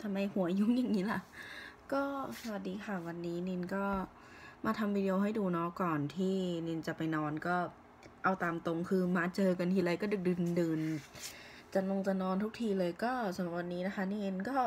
ทำไมหัวยุ่งอย่างนี้ล่ะก็สวัสดีค่ะวันนี้นินก็มาทำวิดีโอให้ดูเนาะก่อนที่นินจะไปนอนก็เอาตามตรงคือมาเจอกันทีไรก็ดึกดื่นจะนอนทุกทีเลยก็สำหรับวันนี้นะคะนินก็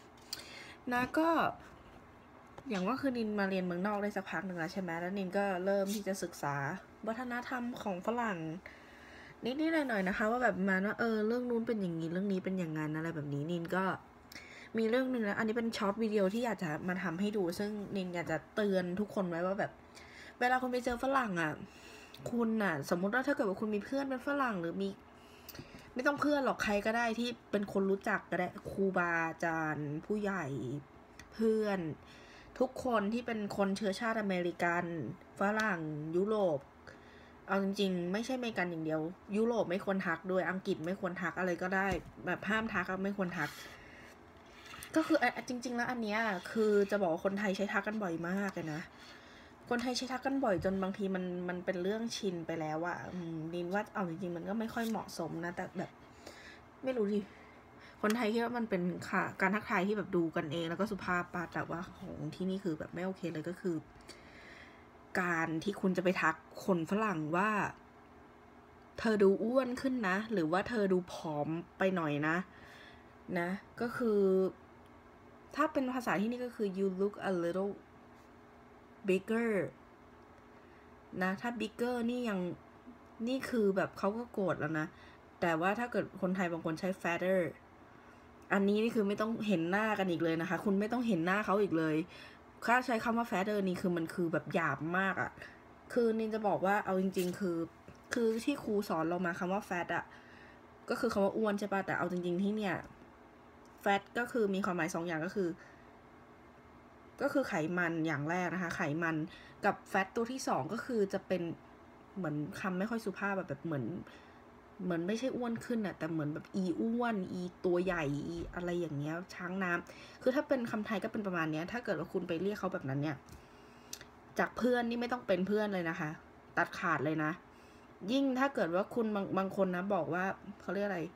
อย่างว่าคือนินมาเรียนเมืองนอกได้สักพักหนึ่งแล้วใช่ไหมแล้วนินก็เริ่มที่จะศึกษาวัฒนธรรมของฝรั่งนิดหน่อยๆนะคะว่าแบบมาว่าเรื่องนู้นเป็นอย่างนี้เรื่องนี้เป็นอย่างนั้นอะไรแบบนี้นินก็มีเรื่องนึงนะอันนี้เป็นช็อตวิดีโอที่อยากจะมาทำให้ดูซึ่งนินอยากจะเตือนทุกคนไว้ว่าแบบเวลาคุณไปเจอฝรั่งอ่ะคุณอ่ะสมมุติว่าถ้าเกิดว่าคุณมีเพื่อนเป็นฝรั่งหรือมีไม่ต้องเพื่อนหรอกใครก็ได้ที่เป็นคนรู้จักก็ได้ครูบาอาจารย์ผู้ใหญ่เพื่อนทุกคนที่เป็นคนเชื้อชาติอเมริกันฝรั่งยุโรปเอาจริงๆไม่ใช่อเมริกันอย่างเดียวยุโรปไม่ควรทักด้วยอังกฤษไม่ควรทักอะไรก็ได้แบบห้ามทักไม่ควรทักก็คือจริงๆแล้วอันเนี้ยคือจะบอกว่าคนไทยใช้ทักกันบ่อยมากเลยนะคนไทยใช้ทักกันบ่อยจนบางทีมันเป็นเรื่องชินไปแล้วอะนินว่าเอาจริงๆมันก็ไม่ค่อยเหมาะสมนะแต่แบบไม่รู้ดิคนไทยคิดว่ามันเป็นการทักทายที่แบบดูกันเองแล้วก็สุภาพปะแต่ว่าของที่นี่คือแบบไม่โอเคเลยก็คือการที่คุณจะไปทักคนฝรั่งว่าเธอดูอ้วนขึ้นนะหรือว่าเธอดูผอมไปหน่อยนะก็คือถ้าเป็นภาษาที่นี่ก็คือ you look a little bigger นะถ้า bigger นี่คือแบบเขาก็โกรธแล้วนะแต่ว่าถ้าเกิดคนไทยบางคนใช้ fatter อันนี้นี่คือไม่ต้องเห็นหน้ากันอีกเลยนะคะคุณไม่ต้องเห็นหน้าเขาอีกเลยถ้าใช้คำว่า fatter นี่คือมันคือแบบหยาบมากอ่ะคือนินจะบอกว่าเอาจริงๆคือที่ครูสอนเรามาคำว่า fat อ่ะก็คือคำว่าอ้วนใช่ป่ะแต่เอาจริงๆที่เนี่ย fat ก็คือมีความหมาย2อย่างก็คือไขมันอย่างแรกนะคะไขมันกับแฟตตัวที่2ก็คือจะเป็นเหมือนคำไม่ค่อยสุภาพแบบเหมือนไม่ใช่อ้วนขึ้นอะแต่เหมือนแบบอีอ้วนอีตัวใหญ่อีอะไรอย่างเงี้ยช้างน้ำคือถ้าเป็นคำไทยก็เป็นประมาณเนี้ยถ้าเกิดว่าคุณไปเรียกเขาแบบนั้นเนี่ยจากเพื่อนนี่ไม่ต้องเป็นเพื่อนเลยนะคะตัดขาดเลยนะยิ่งถ้าเกิดว่าคุณบางคนนะบอกว่าเขาเรียกอะไร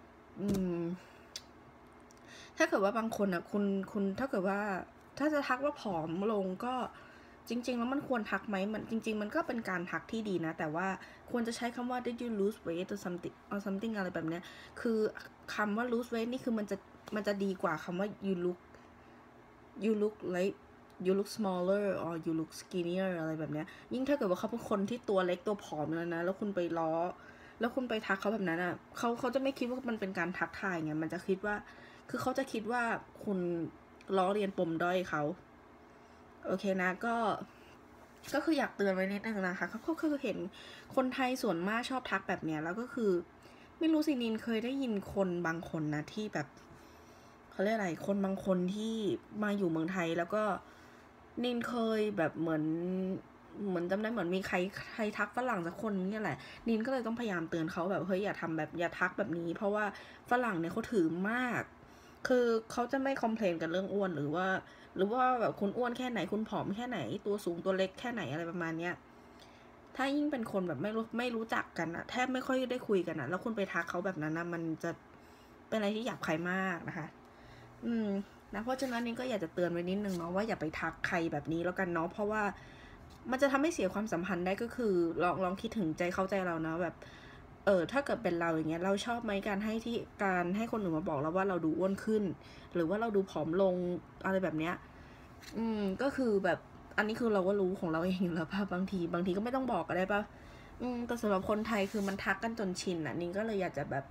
ถ้าเกิดว่าบางคนอ่ะคุณถ้าเกิดว่าถ้าจะทักว่าผอมลงก็จริงๆแล้วมันควรทักไหมมันจริงๆมันก็เป็นการทักที่ดีนะแต่ว่าควรจะใช้คำว่า did you lose weight or something อะไรแบบเนี้ยคือคำว่า lose weight นี่คือมันจะดีกว่าคำว่า you look like you look smaller or you look skinnier อะไรแบบเนี้ยยิ่งถ้าเกิดว่าเขาเป็นคนที่ตัวเล็กตัวผอมแล้วนะแล้วคุณไปล้อแล้วคุณไปทักเขาแบบนั้นอ่ะเขาจะไม่คิดว่ามันเป็นการทักทายไงมันจะคิดว่าคือเขาจะคิดว่าคุณล้อเลียนปมด้อยเขาโอเคนะก็คืออยากเตือนไว้นิดนึงนะคะก็คือเห็นคนไทยส่วนมากชอบทักแบบเนี้ยแล้วก็คือไม่รู้สินินเคยได้ยินคนบางคนนะที่แบบเขาเรียกอะไรคนบางคนที่มาอยู่เมืองไทยแล้วก็นินเคยแบบเหมือนจำได้เหมือนมีใครทักฝรั่งสักคนนี่แหละนินก็เลยต้องพยายามเตือนเขาแบบเฮ้ยอย่าทำแบบอย่าทักแบบนี้เพราะว่าฝรั่งเนี่ยเขาถือมากคือเขาจะไม่คอมเพลนกันเรื่องอ้วนหรือว่าแบบคุณอ้วนแค่ไหนคุณผอมแค่ไหนตัวสูงตัวเล็กแค่ไหนอะไรประมาณเนี้ยถ้ายิ่งเป็นคนแบบไม่รู้จักกันอะแทบไม่ค่อยได้คุยกันอะแล้วคุณไปทักเขาแบบนั้นนะมันจะเป็นอะไรที่หยาบคายมากนะคะนะเพราะฉะนั้นนี่ก็อยากจะเตือนไว้นิดนึงเนาะว่าอย่าไปทักใครแบบนี้แล้วกันเนาะเพราะว่ามันจะทำให้เสียความสัมพันธ์ได้ก็คือลองคิดถึงใจเข้าใจเรานะแบบถ้าเกิดเป็นเราอย่างเงี้ยเราชอบไหมการให้คนอื่นมาบอกเราว่าเราดูอ้วนขึ้นหรือว่าเราดูผอมลงอะไรแบบเนี้ยก็คือแบบอันนี้คือเราก็รู้ของเราเองอยู่แล้วป่ะบางทีก็ไม่ต้องบอกก็ได้ป่ะแต่สำหรับคนไทยคือมันทักกันจนชินอ่ะนิงก็เลยอยากจะแบบ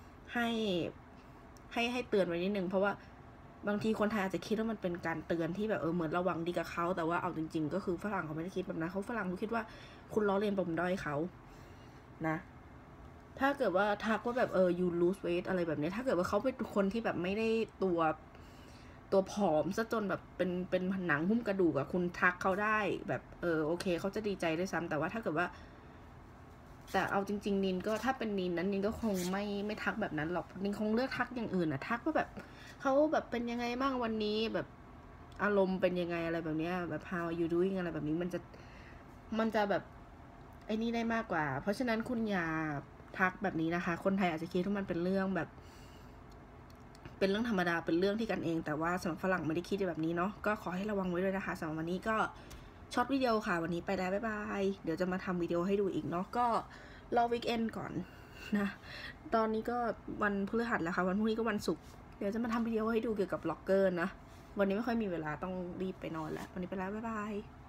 ให้เตือนไว้นิดนึงเพราะว่าบางทีคนไทยอาจจะคิดว่ามันเป็นการเตือนที่แบบเหมือนระวังดีกับเขาแต่ว่าเอาจริงๆก็คือฝรั่งเขาไม่ได้คิดแบบนั้นฝรั่งเขาคิดว่าคุณล้อเลียนปมด้อยเขานะถ้าเกิดว่าทักว่าแบบyou lose weight อะไรแบบนี้ถ้าเกิดว่าเขาเป็นคนที่แบบไม่ได้ตัวผอมซะจนแบบเป็นหนังหุ้มกระดูกอะคุณทักเขาได้แบบโอเคเขาจะดีใจด้วยซ้ำแต่ว่าถ้าเกิดว่าแต่เอาจริงๆนินก็ถ้าเป็นนินนั้นนินก็คงไม่ทักแบบนั้นหรอกนินคงเลือกทักอย่างอื่นอะทักว่าแบบเขาแบบเป็นยังไงบ้างวันนี้แบบอารมณ์เป็นยังไงอะไรแบบนี้แบบ how are you doing อะไรแบบนี้มันจะแบบไอ้นี่ได้มากกว่าเพราะฉะนั้นคุณอย่าทักแบบนี้นะคะคนไทยอาจจะคิดว่ามันเป็นเรื่องแบบเป็นเรื่องธรรมดาเป็นเรื่องที่กันเองแต่ว่าสำหรับฝรั่งไม่ได้คิดแบบนี้เนาะก็ขอให้ระวังไว้ด้วยนะคะสำหรับวันนี้ก็ช็อตวิดีโอค่ะวันนี้ไปแล้วบ๊ายบายเดี๋ยวจะมาทำวิดีโอให้ดูอีกเนาะก็รอวีคเอนก่อนนะตอนนี้ก็วันพฤหัสแล้วค่ะวันพรุ่งนี้ก็วันศุกร์เดี๋ยวจะมาทำวิดีโอให้ดูเกี่ยวกับบล็อกเกอร์นะวันนี้ไม่ค่อยมีเวลาต้องรีบไปนอนแล้ววันนี้ไปแล้วบ๊ายบาย